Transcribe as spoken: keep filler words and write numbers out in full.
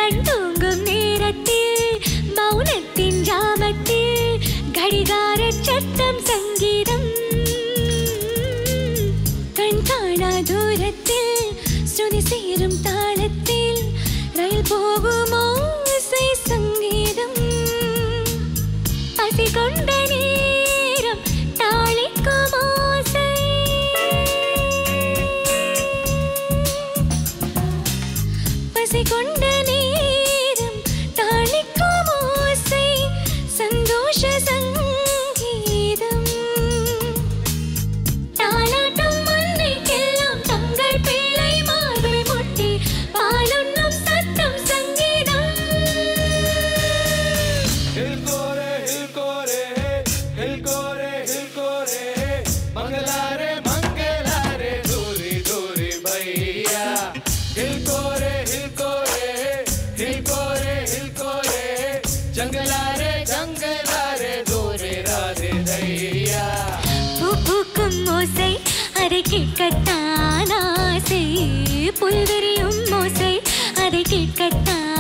கண் தூங்கும் நேரத்தில் மௌனத்தின் ஜாமத்தில் கடிகார சத்தம் சங்கீதம் கண் காணா தூரத்தில் ஸ்ருதி சேரும் தாளத்தில் ரயில் போகும் ஓசை சங்கீதம் பசி கொண்ட நேரம் தாளிக்கும் ஓசை பசி கொண்ட நேரம் தாளிக்கும் ஓசை சந்தோஷ சங்கீதம் தாலாட்டும் மல்லைக்கெல்லாம் தங்கள் பிள்ளை மார்பை முட்டி பாலுண்ணும் சத்தம் சங்கீதம் हिलकोरे हिलकोरे हिलकोरे हिलकोरे मंगलारे मंगलारे दूरी दूरी भैया हिलकोरे हिलकोरे हिलकोरे हिलकोरे जंगलारे जंगलारे दूरी राधे दैया பூக்கும் ஓசை அதை கேட்கத்தான் ஆசை புல்வெறியும் ஓசை அதை கேட்கத்தான்